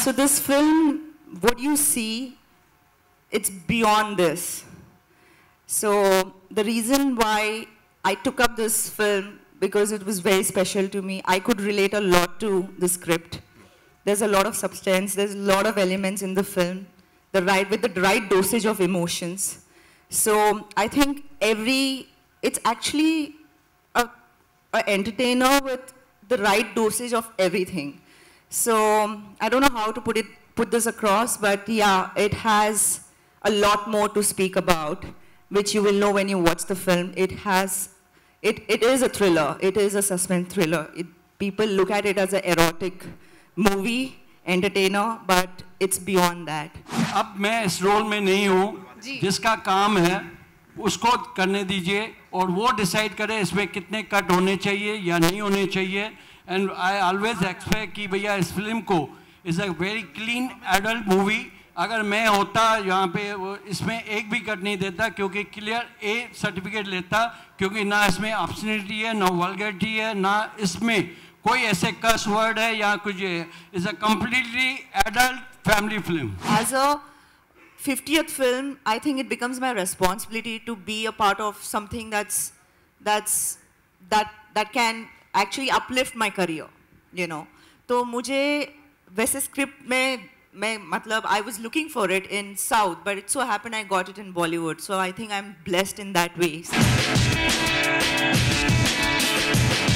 so this film, what you see, it's beyond this. So the reason why I took up this film, because it was very special to me. I could relate a lot to the script. There's a lot of substance, there's a lot of elements in the film, with the right dosage of emotions. So I think it's actually an entertainer with the right dosage of everything. So I don't know how to put this across, but yeah, it has a lot more to speak about, which you will know when you watch the film. It is a thriller, it is a suspense thriller. People look at it as an erotic movie, entertainer, but it's beyond that. अब मैं इस role में नहीं हूँ, जिसका काम है उसको करने दीजिए और वो डिसाइड करे इसमें कितने कट होने चाहिए या नहीं होने चाहिए. एंड आई ऑलवेज एक्सपेक्ट कि भैया इस फिल्म को is a very clean adult movie. अगर मैं होता यहाँ पे इसमें एक भी कट नहीं देता, क्योंकि क्लियर ए सर्टिफिकेट लेता, क्योंकि ना इसमें ऑब्सनिटी है, ना वल्गैरिटी है, ना इसमें कोई ऐसे कस वर्ड है या कुछ. Is a completely adult family film. As a 50th film, I think it becomes my responsibility to be a part of something that can actually uplift my career, you know. तो मुझे वैसे script में I was looking for it in South, but it so happened I got it in Bollywood. So I think I'm blessed in that way.